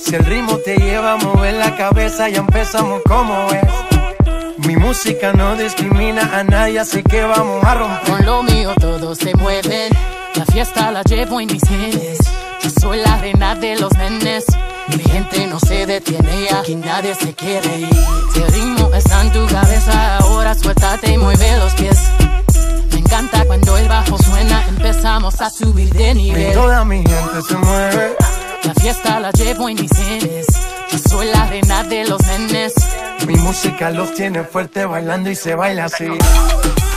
Si el ritmo te lleva a mover la cabeza, ya empezamos como es. Mi música no discrimina a nadie, así que vamos a romper. Con lo mío todos se mueven, la fiesta la llevo en mis genes. Yo soy la reina de los nenes. Mi gente no se detiene, aquí nadie se quiere ir. Si el ritmo está en tu cabeza, ahora suéltate y mueve los pies. Me encanta cuando el bajo suena, empezamos a subir de nivel. Y toda mi gente se mueve. La fiesta la llevo en mis genes. Yo soy la reina de los nenes. Mi música los tiene fuerte bailando y se baila así.